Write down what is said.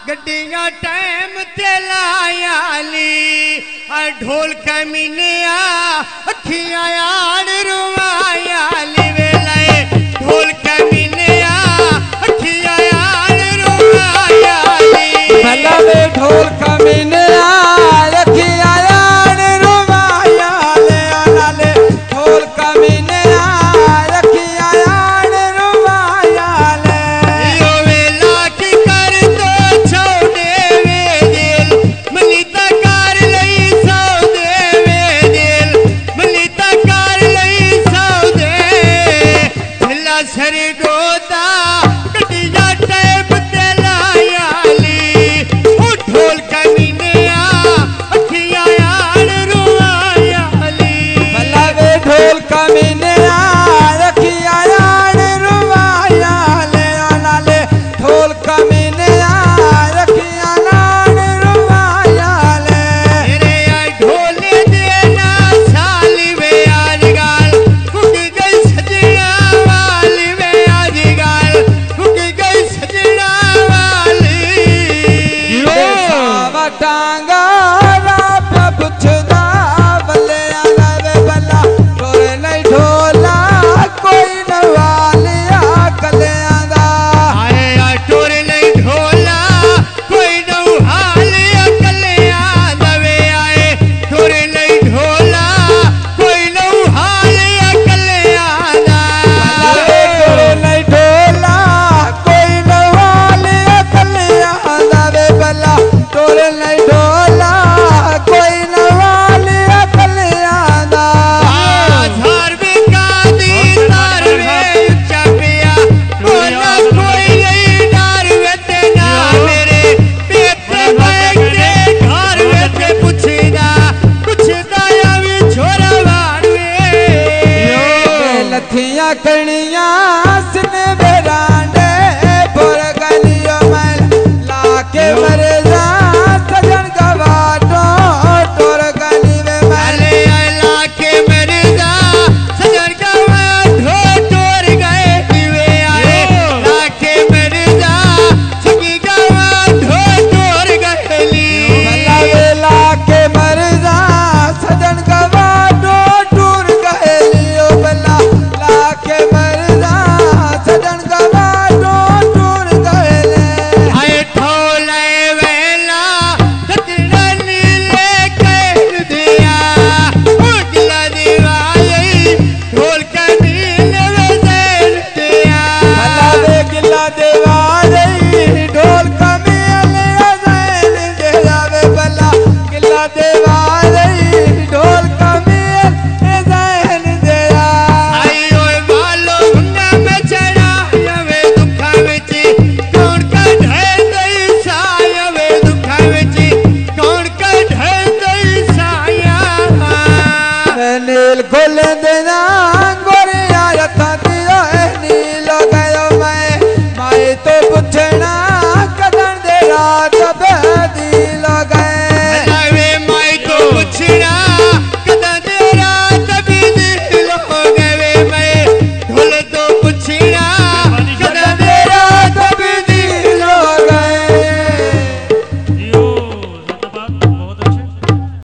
गड्डियां टाइम ते लायाली ढोल कमीनिया अखियां यार रुवायाली वेलाए ढोल कमीनिया अखियां यार रुवायाली भला वे ढोल कमीनिया अखियां यार रुवायाली नाले ढोल कमीनिया अखियां यार रुवायाली यो वेला की कर दो छोड़े वे दिल मलिता कर लई सौ दे वे दिल मलिता कर लई सौ दे ढिला सरगोदा गड्डियां टाइम ते लायाली ओ ढोल कमीनिया अखियां यार रुवायाली भला वे ढोल कमीनिया अखियां यार रुवायाली नाले ढोल कमीनिया अखियां यार रुवायाली तेरे आ ढोले देना साली वे आजकल फुक गई सजना वाली वे आजकल फुक गई सजना वाली टांगा राप पुछदा बल्ले आला वे बल्ला तोरे नहीं ढोला कोई नवालिया कलियां दा आए आ टोरे नहीं ढोला कोई नौ हाल अकलिया दवे आए टोरे नहीं ढोला कोई नौ हाल अकलिया दा तोरे नहीं ढोला कोई नवालिया कलियां दा वे बल्ला तोरे नहीं ढोला कोई नवालिया कलियां दा धार भी कादी तार वे उच्चा पिया कोना कोई नहीं डार वे ते ना मेरे पेपर बैठे घर वे ते पुछदा या भी छोरा वार वे लथियां कणियां